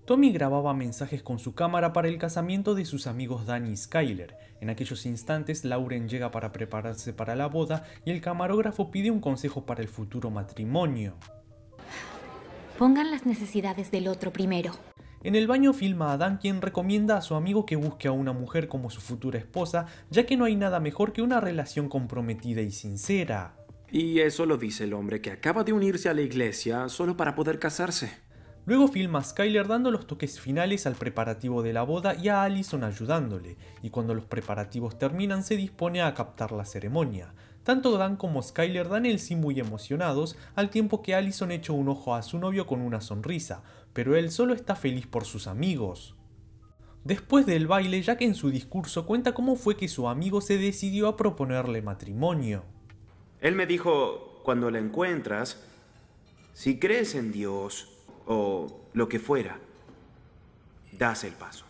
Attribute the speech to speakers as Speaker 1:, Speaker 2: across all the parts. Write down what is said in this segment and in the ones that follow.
Speaker 1: Tommy grababa mensajes con su cámara para el casamiento de sus amigos Danny y Skyler. En aquellos instantes, Lauren llega para prepararse para la boda y el camarógrafo pide un consejo para el futuro matrimonio.
Speaker 2: Pongan las necesidades del otro primero.
Speaker 1: En el baño filma a Dan, quien recomienda a su amigo que busque a una mujer como su futura esposa, ya que no hay nada mejor que una relación comprometida y sincera.
Speaker 3: Y eso lo dice el hombre que acaba de unirse a la iglesia solo para poder casarse.
Speaker 1: Luego filma a Skyler dando los toques finales al preparativo de la boda y a Allison ayudándole, y cuando los preparativos terminan se dispone a captar la ceremonia. Tanto Dan como Skyler dan el sí muy emocionados, al tiempo que Allison echa un ojo a su novio con una sonrisa, pero él solo está feliz por sus amigos. Después del baile, Jack en su discurso cuenta cómo fue que su amigo se decidió a proponerle matrimonio.
Speaker 3: Él me dijo, cuando la encuentras, si crees en Dios o lo que fuera, das el paso.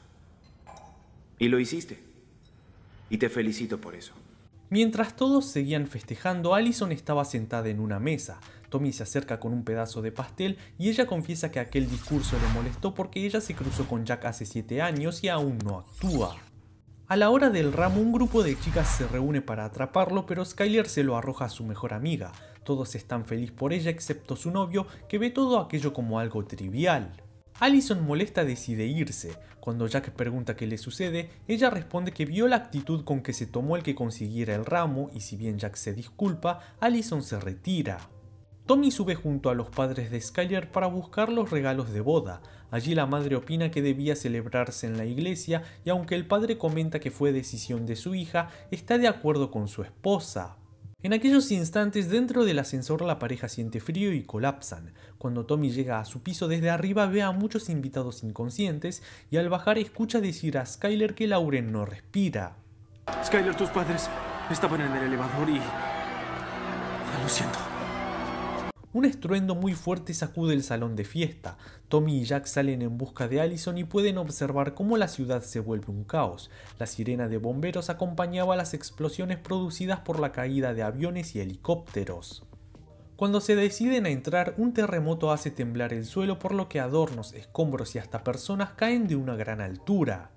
Speaker 3: Y lo hiciste. Y te felicito por eso.
Speaker 1: Mientras todos seguían festejando, Allison estaba sentada en una mesa. Tommy se acerca con un pedazo de pastel y ella confiesa que aquel discurso le molestó porque ella se cruzó con Jack hace 7 años y aún no actúa. A la hora del ramo, un grupo de chicas se reúne para atraparlo, pero Skyler se lo arroja a su mejor amiga. Todos están felices por ella excepto su novio, que ve todo aquello como algo trivial. Allison, molesta, decide irse. Cuando Jack pregunta qué le sucede, ella responde que vio la actitud con que se tomó el que consiguiera el ramo y si bien Jack se disculpa, Allison se retira. Tommy sube junto a los padres de Skyler para buscar los regalos de boda. Allí la madre opina que debía celebrarse en la iglesia y aunque el padre comenta que fue decisión de su hija, está de acuerdo con su esposa. En aquellos instantes, dentro del ascensor la pareja siente frío y colapsan. Cuando Tommy llega a su piso desde arriba ve a muchos invitados inconscientes y al bajar escucha decir a Skyler que Lauren no respira.
Speaker 3: Skyler, tus padres estaban en el elevador y... Lo siento.
Speaker 1: Un estruendo muy fuerte sacude el salón de fiesta. Tommy y Jack salen en busca de Allison y pueden observar cómo la ciudad se vuelve un caos. La sirena de bomberos acompañaba las explosiones producidas por la caída de aviones y helicópteros. Cuando se deciden a entrar, un terremoto hace temblar el suelo, por lo que adornos, escombros y hasta personas caen de una gran altura.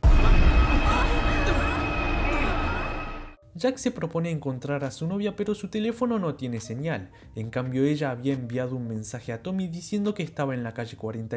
Speaker 1: Jack se propone encontrar a su novia, pero su teléfono no tiene señal. En cambio, ella había enviado un mensaje a Tommy diciendo que estaba en la calle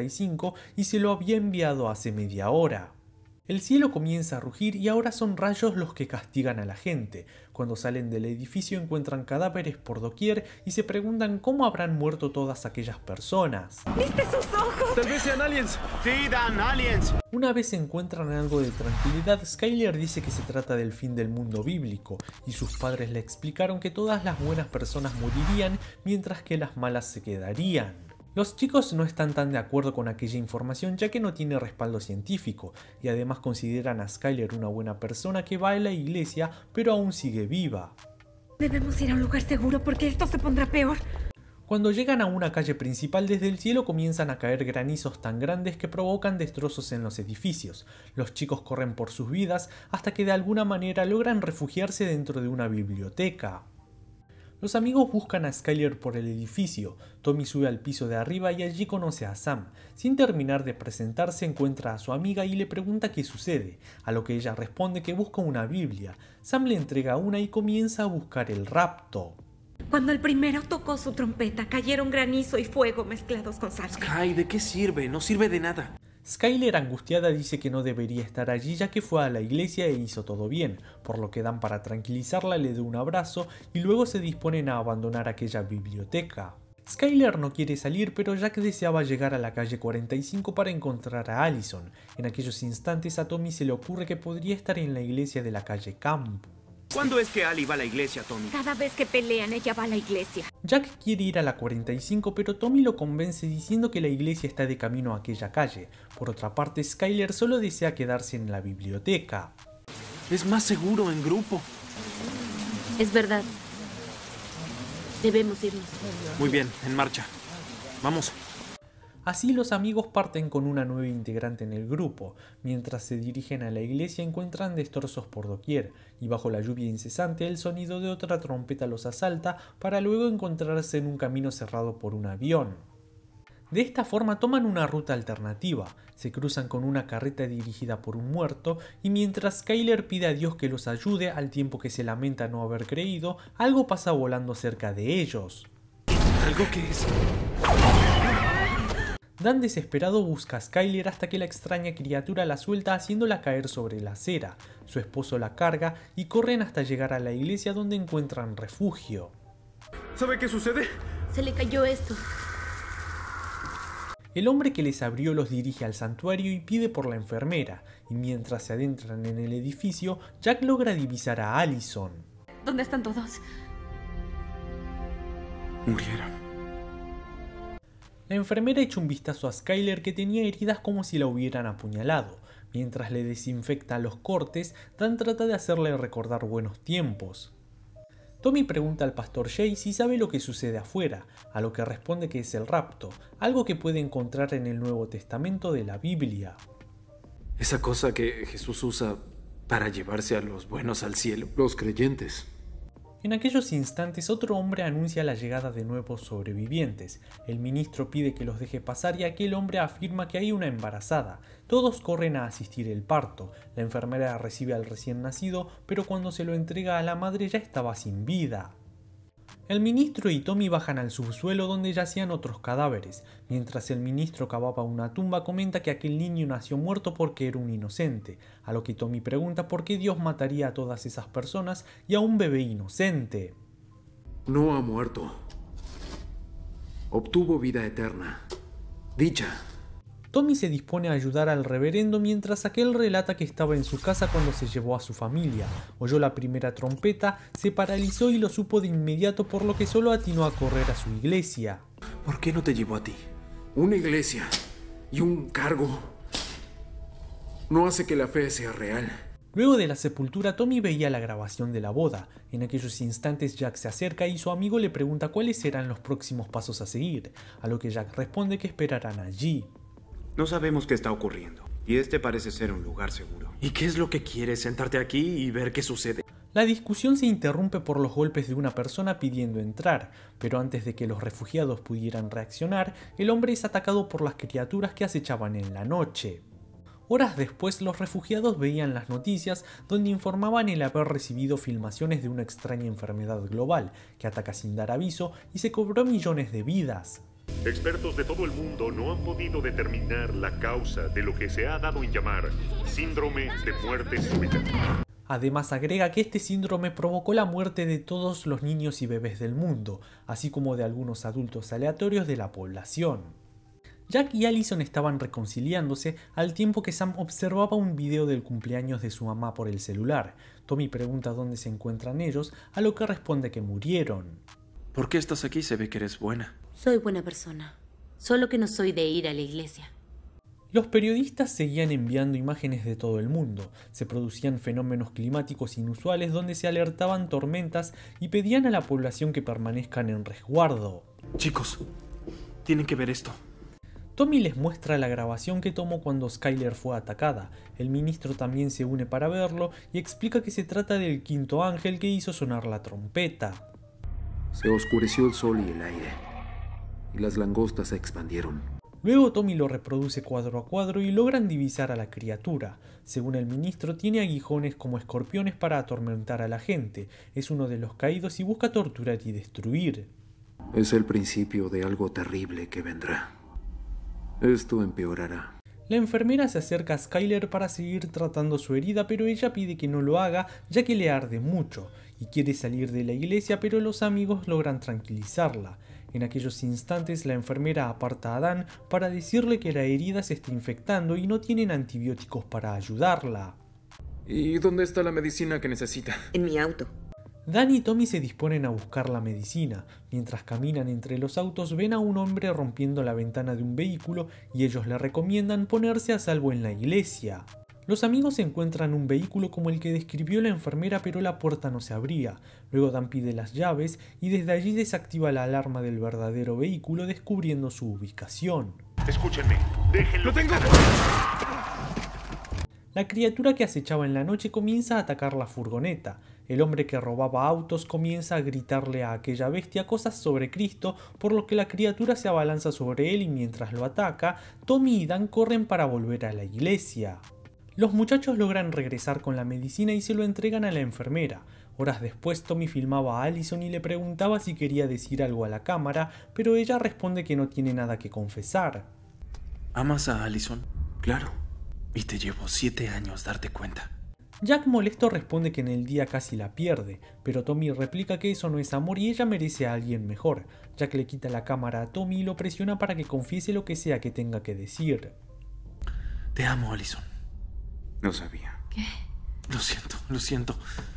Speaker 1: 45 y se lo había enviado hace media hora. El cielo comienza a rugir y ahora son rayos los que castigan a la gente. Cuando salen del edificio encuentran cadáveres por doquier y se preguntan cómo habrán muerto todas aquellas personas.
Speaker 2: ¿Viste sus ojos?
Speaker 3: Tal vez sean aliens. Sí, Dan, aliens.
Speaker 1: Una vez encuentran algo de tranquilidad, Skyler dice que se trata del fin del mundo bíblico y sus padres le explicaron que todas las buenas personas morirían mientras que las malas se quedarían. Los chicos no están tan de acuerdo con aquella información ya que no tiene respaldo científico y además consideran a Skyler una buena persona que va a la iglesia pero aún sigue viva.
Speaker 2: Debemos ir a un lugar seguro porque esto se pondrá peor.
Speaker 1: Cuando llegan a una calle principal, desde el cielo comienzan a caer granizos tan grandes que provocan destrozos en los edificios. Los chicos corren por sus vidas hasta que de alguna manera logran refugiarse dentro de una biblioteca. Los amigos buscan a Skyler por el edificio. Tommy sube al piso de arriba y allí conoce a Sam. Sin terminar de presentarse, encuentra a su amiga y le pregunta qué sucede, a lo que ella responde que busca una Biblia. Sam le entrega una y comienza a buscar el rapto.
Speaker 2: Cuando el primero tocó su trompeta, cayeron granizo y fuego mezclados con sangre.
Speaker 3: Sky, ¿de qué sirve? No sirve de nada.
Speaker 1: Skyler, angustiada, dice que no debería estar allí ya que fue a la iglesia e hizo todo bien, por lo que Dan, para tranquilizarla, le da un abrazo y luego se disponen a abandonar aquella biblioteca. Skyler no quiere salir, pero Jack deseaba llegar a la calle 45 para encontrar a Allison. En aquellos instantes a Tommy se le ocurre que podría estar en la iglesia de la calle Camp.
Speaker 3: ¿Cuándo es que Ali va a la iglesia, Tommy?
Speaker 2: Cada vez que pelean, ella va a la iglesia.
Speaker 1: Jack quiere ir a la 45, pero Tommy lo convence diciendo que la iglesia está de camino a aquella calle. Por otra parte, Skyler solo desea quedarse en la biblioteca.
Speaker 3: Es más seguro en grupo.
Speaker 2: Es verdad. Debemos irnos.
Speaker 3: Muy bien, en marcha. Vamos.
Speaker 1: Así los amigos parten con una nueva integrante en el grupo. Mientras se dirigen a la iglesia encuentran destrozos por doquier y bajo la lluvia incesante el sonido de otra trompeta los asalta para luego encontrarse en un camino cerrado por un avión. De esta forma toman una ruta alternativa, se cruzan con una carreta dirigida por un muerto y mientras Skyler pide a Dios que los ayude al tiempo que se lamenta no haber creído, algo pasa volando cerca de ellos.
Speaker 3: ¿Algo que es?
Speaker 1: Dan desesperado busca a Skyler hasta que la extraña criatura la suelta haciéndola caer sobre la acera. Su esposo la carga y corren hasta llegar a la iglesia donde encuentran refugio.
Speaker 3: ¿Sabe qué sucede?
Speaker 4: Se le cayó esto.
Speaker 1: El hombre que les abrió los dirige al santuario y pide por la enfermera, y mientras se adentran en el edificio, Jack logra divisar a Allison.
Speaker 2: ¿Dónde están todos?
Speaker 3: Murieron.
Speaker 1: La enfermera echa un vistazo a Skyler que tenía heridas como si la hubieran apuñalado. Mientras le desinfecta los cortes, Dan trata de hacerle recordar buenos tiempos. Tommy pregunta al pastor Jay si sabe lo que sucede afuera, a lo que responde que es el rapto, algo que puede encontrar en el Nuevo Testamento de la Biblia.
Speaker 5: Esa cosa que Jesús usa para llevarse a los buenos al cielo. Los creyentes.
Speaker 1: En aquellos instantes otro hombre anuncia la llegada de nuevos sobrevivientes. El ministro pide que los deje pasar y aquel hombre afirma que hay una embarazada. Todos corren a asistir el parto. La enfermera recibe al recién nacido, pero cuando se lo entrega a la madre ya estaba sin vida. El ministro y Tommy bajan al subsuelo donde yacían otros cadáveres. Mientras el ministro cavaba una tumba, comenta que aquel niño nació muerto porque era un inocente, a lo que Tommy pregunta por qué Dios mataría a todas esas personas y a un bebé inocente.
Speaker 5: No ha muerto. Obtuvo vida eterna. Dicha.
Speaker 1: Tommy se dispone a ayudar al reverendo mientras aquel relata que estaba en su casa cuando se llevó a su familia. Oyó la primera trompeta, se paralizó y lo supo de inmediato, por lo que solo atinó a correr a su iglesia.
Speaker 5: ¿Por qué no te llevó a ti? Una iglesia y un cargo no hace que la fe sea real.
Speaker 1: Luego de la sepultura, Tommy veía la grabación de la boda. En aquellos instantes Jack se acerca y su amigo le pregunta cuáles serán los próximos pasos a seguir, a lo que Jack responde que esperarán allí.
Speaker 3: No sabemos qué está ocurriendo, y este parece ser un lugar seguro.
Speaker 5: ¿Y qué es lo que quieres? ¿Sentarte aquí y ver qué sucede?
Speaker 1: La discusión se interrumpe por los golpes de una persona pidiendo entrar, pero antes de que los refugiados pudieran reaccionar, el hombre es atacado por las criaturas que acechaban en la noche. Horas después, los refugiados veían las noticias donde informaban el haber recibido filmaciones de una extraña enfermedad global que ataca sin dar aviso y se cobró millones de vidas.
Speaker 6: Expertos de todo el mundo no han podido determinar la causa de lo que se ha dado en llamar síndrome de muerte súbita.
Speaker 1: Además agrega que este síndrome provocó la muerte de todos los niños y bebés del mundo, así como de algunos adultos aleatorios de la población. Jack y Allison estaban reconciliándose al tiempo que Sam observaba un video del cumpleaños de su mamá por el celular. Tommy pregunta dónde se encuentran ellos, a lo que responde que murieron.
Speaker 5: ¿Por qué estás aquí? Se ve que eres buena.
Speaker 4: Soy buena persona, solo que no soy de ir a la iglesia.
Speaker 1: Los periodistas seguían enviando imágenes de todo el mundo. Se producían fenómenos climáticos inusuales donde se alertaban tormentas y pedían a la población que permanezcan en resguardo.
Speaker 5: Chicos, tienen que ver esto.
Speaker 1: Tommy les muestra la grabación que tomó cuando Skyler fue atacada. El ministro también se une para verlo y explica que se trata del quinto ángel que hizo sonar la trompeta.
Speaker 5: Se oscureció el sol y el aire, y las langostas se expandieron.
Speaker 1: Luego Tommy lo reproduce cuadro a cuadro y logran divisar a la criatura. Según el ministro, tiene aguijones como escorpiones para atormentar a la gente. Es uno de los caídos y busca torturar y destruir.
Speaker 5: Es el principio de algo terrible que vendrá. Esto empeorará.
Speaker 1: La enfermera se acerca a Skyler para seguir tratando su herida, pero ella pide que no lo haga ya que le arde mucho y quiere salir de la iglesia, pero los amigos logran tranquilizarla. En aquellos instantes la enfermera aparta a Dan para decirle que la herida se está infectando y no tienen antibióticos para ayudarla.
Speaker 5: ¿Y dónde está la medicina que necesita?
Speaker 2: En mi auto.
Speaker 1: Dan y Tommy se disponen a buscar la medicina. Mientras caminan entre los autos ven a un hombre rompiendo la ventana de un vehículo y ellos le recomiendan ponerse a salvo en la iglesia. Los amigos encuentran un vehículo como el que describió la enfermera, pero la puerta no se abría. Luego Dan pide las llaves y desde allí desactiva la alarma del verdadero vehículo, descubriendo su ubicación.
Speaker 6: Escúchenme, déjenlo.
Speaker 3: ¡Lo tengo!
Speaker 1: La criatura que acechaba en la noche comienza a atacar la furgoneta. El hombre que robaba autos comienza a gritarle a aquella bestia cosas sobre Cristo, por lo que la criatura se abalanza sobre él y mientras lo ataca, Tommy y Dan corren para volver a la iglesia. Los muchachos logran regresar con la medicina y se lo entregan a la enfermera. Horas después Tommy filmaba a Allison y le preguntaba si quería decir algo a la cámara, pero ella responde que no tiene nada que confesar.
Speaker 3: ¿Amas a Allison? Claro. Y te llevó 7 años darte cuenta.
Speaker 1: Jack molesto responde que en el día casi la pierde, pero Tommy replica que eso no es amor y ella merece a alguien mejor. Jack le quita la cámara a Tommy y lo presiona para que confiese lo que sea que tenga que decir.
Speaker 3: Te amo, Allison.
Speaker 7: No sabía.
Speaker 4: ¿Qué?
Speaker 3: Lo siento.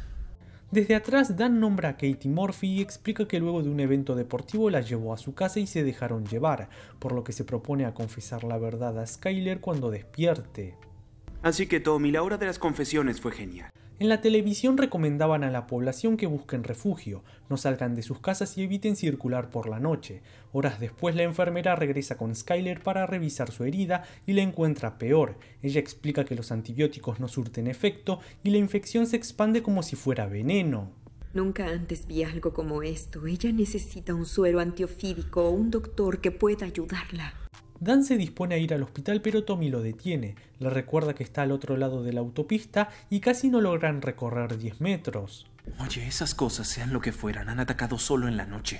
Speaker 1: Desde atrás, Dan nombra a Katie Murphy y explica que luego de un evento deportivo la llevó a su casa y se dejaron llevar, por lo que se propone a confesar la verdad a Skyler cuando despierte.
Speaker 3: Así que Tommy, la hora de las confesiones fue genial.
Speaker 1: En la televisión recomendaban a la población que busquen refugio, no salgan de sus casas y eviten circular por la noche. Horas después la enfermera regresa con Skyler para revisar su herida y la encuentra peor. Ella explica que los antibióticos no surten efecto y la infección se expande como si fuera veneno.
Speaker 2: Nunca antes vi algo como esto. Ella necesita un suero antiofídico o un doctor que pueda ayudarla.
Speaker 1: Dan se dispone a ir al hospital pero Tommy lo detiene, le recuerda que está al otro lado de la autopista y casi no logran recorrer 10 metros.
Speaker 3: Oye, esas cosas, sean lo que fueran, han atacado solo en la noche.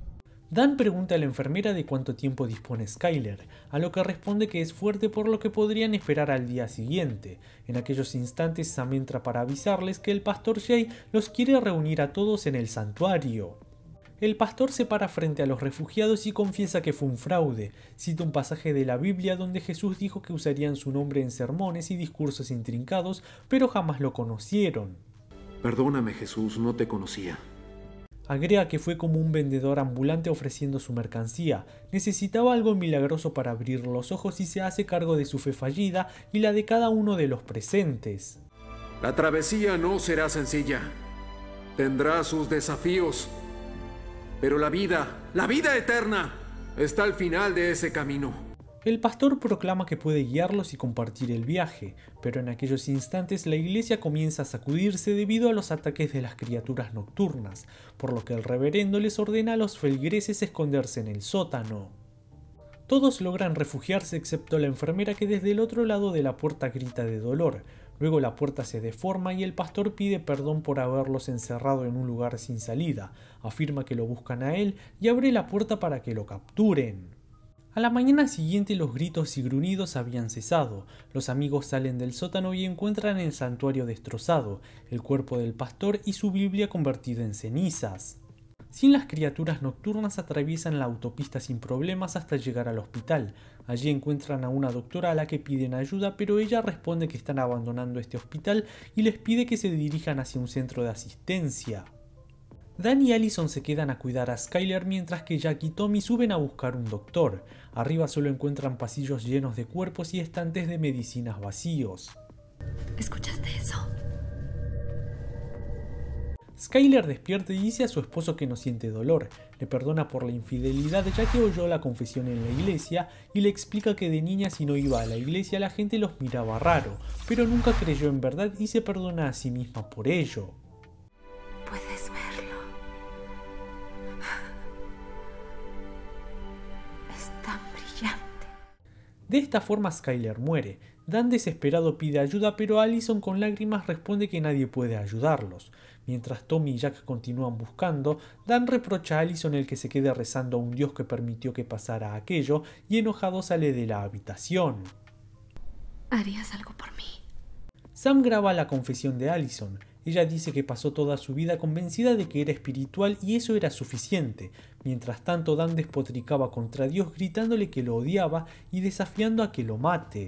Speaker 1: Dan pregunta a la enfermera de cuánto tiempo dispone Skyler, a lo que responde que es fuerte por lo que podrían esperar al día siguiente. En aquellos instantes Sam entra para avisarles que el pastor Jay los quiere reunir a todos en el santuario. El pastor se para frente a los refugiados y confiesa que fue un fraude. Cita un pasaje de la Biblia donde Jesús dijo que usarían su nombre en sermones y discursos intrincados, pero jamás lo conocieron.
Speaker 5: Perdóname, Jesús, no te conocía.
Speaker 1: Agrega que fue como un vendedor ambulante ofreciendo su mercancía. Necesitaba algo milagroso para abrir los ojos y se hace cargo de su fe fallida y la de cada uno de los presentes.
Speaker 5: La travesía no será sencilla. Tendrá sus desafíos. Pero la vida eterna, está al final de ese camino.
Speaker 1: El pastor proclama que puede guiarlos y compartir el viaje, pero en aquellos instantes la iglesia comienza a sacudirse debido a los ataques de las criaturas nocturnas, por lo que el reverendo les ordena a los feligreses esconderse en el sótano. Todos logran refugiarse excepto la enfermera que desde el otro lado de la puerta grita de dolor. Luego la puerta se deforma y el pastor pide perdón por haberlos encerrado en un lugar sin salida, afirma que lo buscan a él y abre la puerta para que lo capturen. A la mañana siguiente los gritos y gruñidos habían cesado, los amigos salen del sótano y encuentran el santuario destrozado, el cuerpo del pastor y su Biblia convertida en cenizas. Sin las criaturas nocturnas atraviesan la autopista sin problemas hasta llegar al hospital. Allí encuentran a una doctora a la que piden ayuda, pero ella responde que están abandonando este hospital y les pide que se dirijan hacia un centro de asistencia. Dan y Allison se quedan a cuidar a Skyler mientras que Jack y Tommy suben a buscar un doctor. Arriba solo encuentran pasillos llenos de cuerpos y estantes de medicinas vacíos.
Speaker 4: ¿Escuchaste eso?
Speaker 1: Skyler despierta y dice a su esposo que no siente dolor, le perdona por la infidelidad ya que oyó la confesión en la iglesia y le explica que de niña si no iba a la iglesia la gente los miraba raro, pero nunca creyó en verdad y se perdona a sí misma por ello.
Speaker 2: Puedes verlo. Es tan brillante.
Speaker 1: De esta forma Skyler muere. Dan desesperado pide ayuda, pero Allison con lágrimas responde que nadie puede ayudarlos. Mientras Tommy y Jack continúan buscando, Dan reprocha a Allison el que se quede rezando a un dios que permitió que pasara aquello y enojado sale de la habitación.
Speaker 4: ¿Harías algo por mí?
Speaker 1: Sam graba la confesión de Allison. Ella dice que pasó toda su vida convencida de que era espiritual y eso era suficiente. Mientras tanto, Dan despotricaba contra Dios gritándole que lo odiaba y desafiando a que lo mate.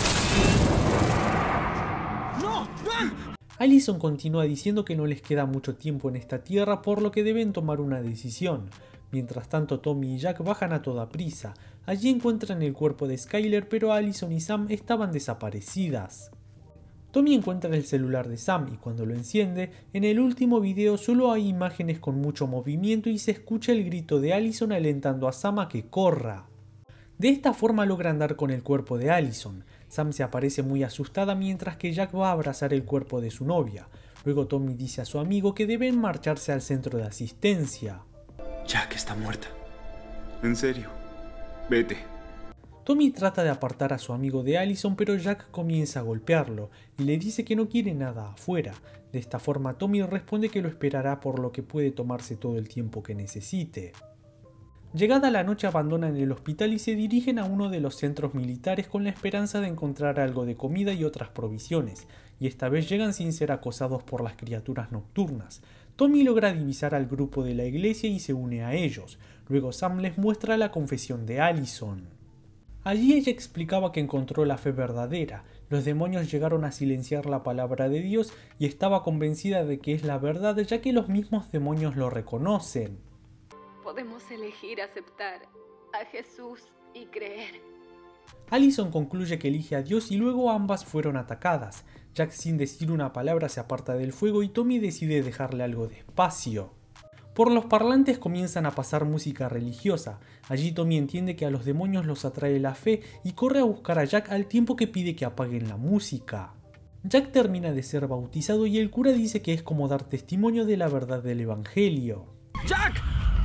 Speaker 1: Allison continúa diciendo que no les queda mucho tiempo en esta tierra por lo que deben tomar una decisión. Mientras tanto Tommy y Jack bajan a toda prisa. Allí encuentran el cuerpo de Skyler pero Allison y Sam estaban desaparecidas. Tommy encuentra el celular de Sam y cuando lo enciende, en el último video solo hay imágenes con mucho movimiento y se escucha el grito de Allison alentando a Sam a que corra. De esta forma logran dar con el cuerpo de Allison. Sam se aparece muy asustada mientras que Jack va a abrazar el cuerpo de su novia. Luego Tommy dice a su amigo que deben marcharse al centro de asistencia.
Speaker 3: Jack está muerta. En serio. Vete.
Speaker 1: Tommy trata de apartar a su amigo de Allison, pero Jack comienza a golpearlo y le dice que no quiere nada afuera. De esta forma Tommy responde que lo esperará, por lo que puede tomarse todo el tiempo que necesite. Llegada la noche abandonan el hospital y se dirigen a uno de los centros militares con la esperanza de encontrar algo de comida y otras provisiones, y esta vez llegan sin ser acosados por las criaturas nocturnas. Tommy logra divisar al grupo de la iglesia y se une a ellos. Luego Sam les muestra la confesión de Allison. Allí ella explicaba que encontró la fe verdadera, los demonios llegaron a silenciar la palabra de Dios y estaba convencida de que es la verdad, ya que los mismos demonios lo reconocen.
Speaker 8: Podemos elegir aceptar a Jesús y creer.
Speaker 1: Allison concluye que elige a Dios y luego ambas fueron atacadas. Jack, sin decir una palabra, se aparta del fuego y Tommy decide dejarle algo de espacio. Por los parlantes comienzan a pasar música religiosa. Allí Tommy entiende que a los demonios los atrae la fe y corre a buscar a Jack al tiempo que pide que apaguen la música. Jack termina de ser bautizado y el cura dice que es como dar testimonio de la verdad del evangelio.
Speaker 5: ¡Jack!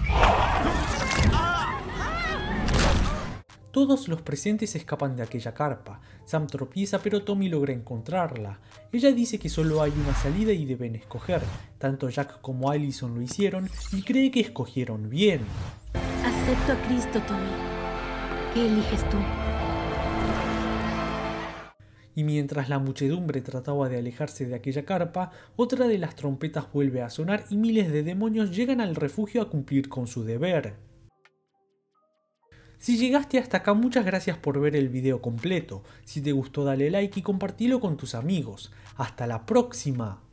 Speaker 1: Todos los presentes escapan de aquella carpa. Sam tropieza, pero Tommy logra encontrarla. Ella dice que solo hay una salida y deben escoger. Tanto Jack como Allison lo hicieron y cree que escogieron bien.
Speaker 4: Acepto a Cristo, Tommy. ¿Qué eliges tú?
Speaker 1: Y mientras la muchedumbre trataba de alejarse de aquella carpa, otra de las trompetas vuelve a sonar y miles de demonios llegan al refugio a cumplir con su deber. Si llegaste hasta acá, muchas gracias por ver el video completo. Si te gustó, dale like y compartilo con tus amigos. ¡Hasta la próxima!